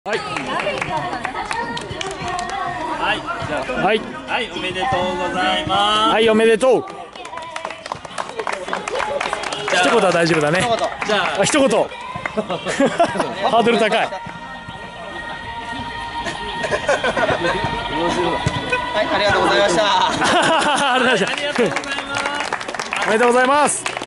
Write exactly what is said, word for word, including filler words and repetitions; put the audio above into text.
はい。 はい、じゃあ、 はい。 はい、おめでとうございます。 はい、おめでとう。 じゃあ一言は大丈夫だね。 じゃあ、一言。ハードル高い。 はい、ありがとうございました。 ありがとうございました。 ありがとうございます。 おめでとうございます。